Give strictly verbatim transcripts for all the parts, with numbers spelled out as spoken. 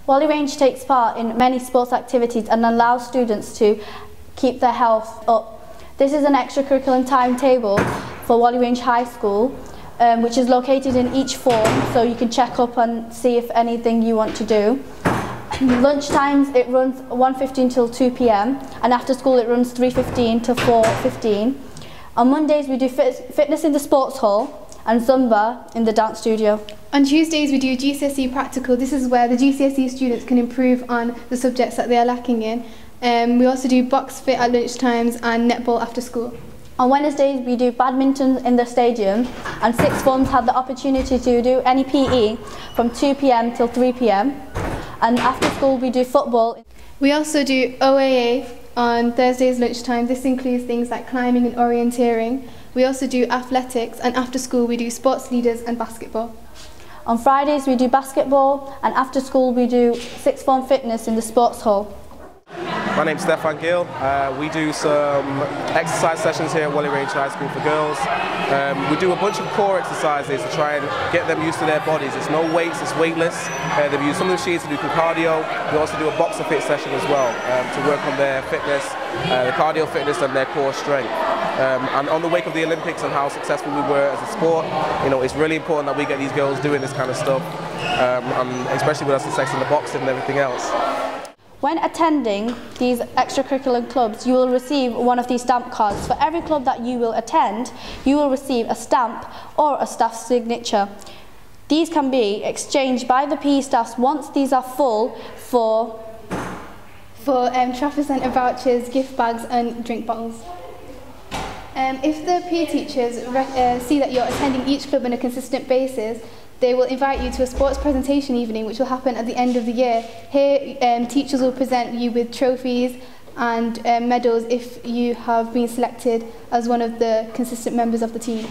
Whalley Range takes part in many sports activities and allows students to keep their health up. This is an extracurricular timetable for Whalley Range High School, um, which is located in each form, so you can check up and see if anything you want to do. Lunch times, it runs one fifteen till two p m and after school it runs three fifteen to four fifteen. On Mondays we do fit fitness in the sports hall and Zumba in the dance studio. On Tuesdays we do G C S E practical. This is where the G C S E students can improve on the subjects that they are lacking in. Um, we also do box fit at lunch times and netball after school. On Wednesdays we do badminton in the stadium, and sixth forms have the opportunity to do any P E from two p m till three p m and after school we do football. We also do O A A on Thursdays lunchtime. This includes things like climbing and orienteering. We also do athletics, and after school we do sports leaders and basketball. On Fridays we do basketball, and after school we do sixth form fitness in the sports hall. My name's Stefan Gill. Uh, we do some exercise sessions here at Whalley Range High School for girls. Um, we do a bunch of core exercises to try and get them used to their bodies. It's no weights, it's weightless. Uh, they use some of the machines to do cardio. We also do a boxer fit session as well um, to work on their fitness, uh, the cardio fitness and their core strength. Um, and on the wake of the Olympics and how successful we were as a sport, you know, it's really important that we get these girls doing this kind of stuff, um, and especially with us the sex and the boxing and everything else. When attending these extracurricular clubs, you will receive one of these stamp cards. For every club that you will attend, you will receive a stamp or a staff signature. These can be exchanged by the P E staffs once these are full for for um, traffic centre vouchers, gift bags and drink bottles. Um, if the P E teachers uh, see that you're attending each club on a consistent basis, they will invite you to a sports presentation evening, which will happen at the end of the year. Here, um, teachers will present you with trophies and um, medals if you have been selected as one of the consistent members of the team.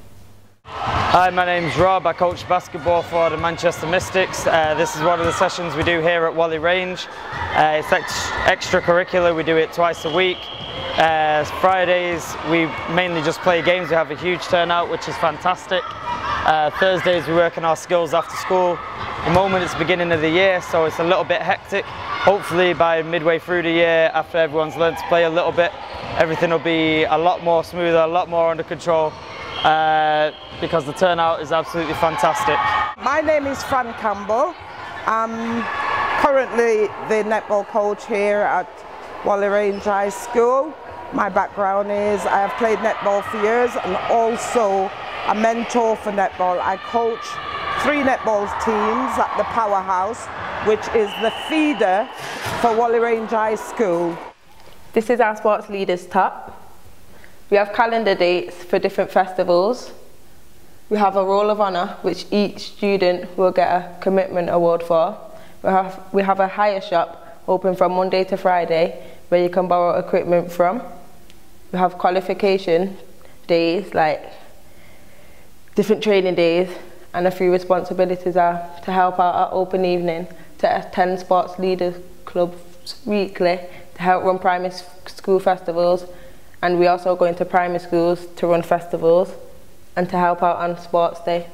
Hi, my name's Rob. I coach basketball for the Manchester Mystics. Uh, this is one of the sessions we do here at Whalley Range. Uh, it's ex extracurricular, we do it twice a week. Uh, Fridays we mainly just play games. We have a huge turnout, which is fantastic. Uh, Thursdays we work on our skills after school. At the moment it's the beginning of the year, so it's a little bit hectic. Hopefully by midway through the year, after everyone's learned to play a little bit, everything will be a lot more smoother, a lot more under control, uh, because the turnout is absolutely fantastic. My name is Fran Campbell. I'm currently the netball coach here at Whalley Range High School. My background is I have played netball for years and also a mentor for netball. I coach three netball teams at the Powerhouse, which is the feeder for Whalley Range High School. This is our sports leaders top. We have calendar dates for different festivals. We have a roll of honour, which each student will get a commitment award for. We have, we have a hire shop open from Monday to Friday, where you can borrow equipment from. We have qualification days, like different training days, and a few responsibilities are to help out at open evening, to attend sports leaders clubs weekly, to help run primary school festivals, and we also go into primary schools to run festivals and to help out on sports day.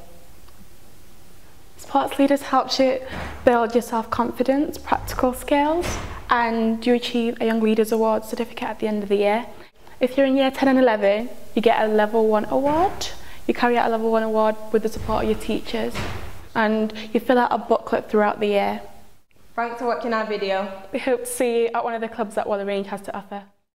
Sports leaders helps you build your self-confidence, practical skills, and you achieve a Young Leaders Award certificate at the end of the year. If you're in year ten and eleven, you get a level one award. You carry out a level one award with the support of your teachers, and you fill out a booklet throughout the year. Thanks for watching our video. We hope to see you at one of the clubs that Whalley Range has to offer.